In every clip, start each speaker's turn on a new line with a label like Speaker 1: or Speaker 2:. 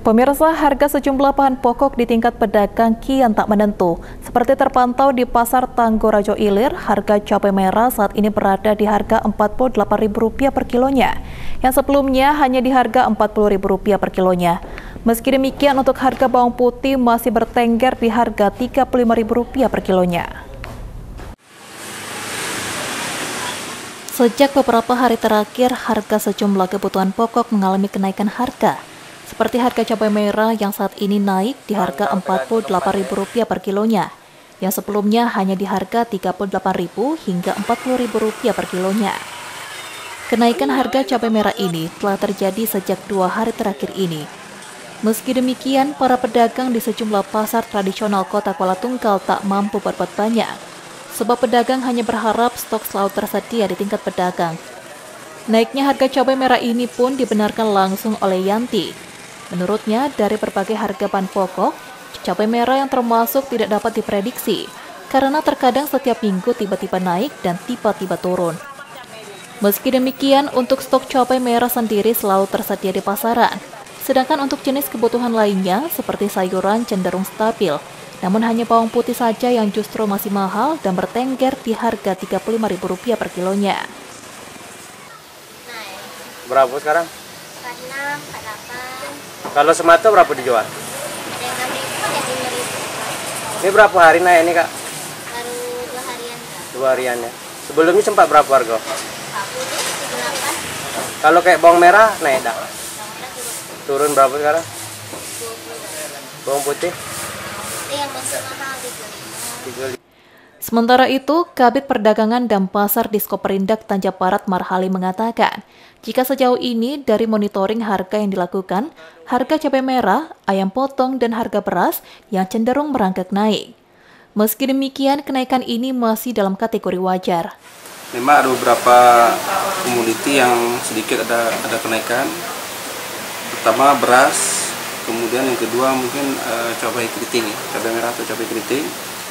Speaker 1: Pemirsa, harga sejumlah bahan pokok di tingkat pedagang kian tak menentu. Seperti terpantau di Pasar Tanggorojo Ilir, harga cabai merah saat ini berada di harga Rp48.000 per kilonya, yang sebelumnya hanya di harga Rp40.000 per kilonya. Meski demikian, untuk harga bawang putih masih bertengger di harga Rp35.000 per kilonya. Sejak beberapa hari terakhir, harga sejumlah kebutuhan pokok mengalami kenaikan harga. Seperti harga cabai merah yang saat ini naik di harga Rp48.000 per kilonya, yang sebelumnya hanya di harga Rp38.000 hingga Rp40.000 per kilonya. Kenaikan harga cabai merah ini telah terjadi sejak 2 hari terakhir ini. Meski demikian, para pedagang di sejumlah pasar tradisional Kota Kuala Tunggal tak mampu berbuat banyak, sebab pedagang hanya berharap stok selalu tersedia di tingkat pedagang. Naiknya harga cabai merah ini pun dibenarkan langsung oleh Yanti. Menurutnya, dari berbagai harga bahan pokok, cabai merah yang termasuk tidak dapat diprediksi, karena terkadang setiap minggu tiba-tiba naik dan tiba-tiba turun. Meski demikian, untuk stok cabai merah sendiri selalu tersedia di pasaran, sedangkan untuk jenis kebutuhan lainnya, seperti sayuran cenderung stabil, namun hanya bawang putih saja yang justru masih mahal dan bertengger di harga Rp35.000 per kilonya.
Speaker 2: Berapa sekarang?
Speaker 3: 46, 48.
Speaker 2: Kalau semato berapa dijual?
Speaker 3: Ada yang 6.000, ada yang 5.000.
Speaker 2: Ini berapa hari naik ini, Kak?
Speaker 3: Baru 2 harian, Kak.
Speaker 2: 2 harian ya. Sebelumnya sempat berapa harga?
Speaker 3: 40, 78.
Speaker 2: Kalau kayak bawang merah naik dah.
Speaker 3: Bawang merah turun.
Speaker 2: Turun berapa sekarang?
Speaker 3: 20.
Speaker 2: Bawang putih?
Speaker 3: Ini yang masih mahal 35.
Speaker 2: 35.
Speaker 1: Sementara itu, Kabid Perdagangan dan Pasar Diskoperindak Tanjab Barat Marhali mengatakan, jika sejauh ini dari monitoring harga yang dilakukan, harga cabai merah, ayam potong, dan harga beras yang cenderung merangkak naik. Meski demikian, kenaikan ini masih dalam kategori wajar.
Speaker 4: Memang ada beberapa komoditi yang sedikit ada kenaikan, pertama beras, kemudian yang kedua mungkin cabai keriting, cabai merah atau cabai keriting.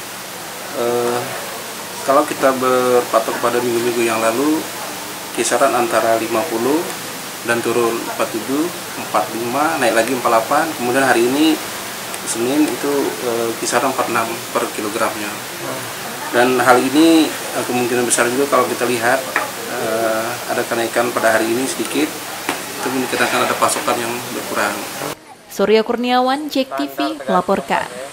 Speaker 4: Kalau kita berpatok pada minggu-minggu yang lalu, kisaran antara 50 dan turun 47, 45, naik lagi 48, kemudian hari ini Senin itu kisaran 46 per kilogramnya. Dan hal ini kemungkinan besar juga kalau kita lihat ada kenaikan pada hari ini sedikit, itu mungkin akan ada pasokan yang berkurang.
Speaker 1: Surya Kurniawan, JEK TV melaporkan.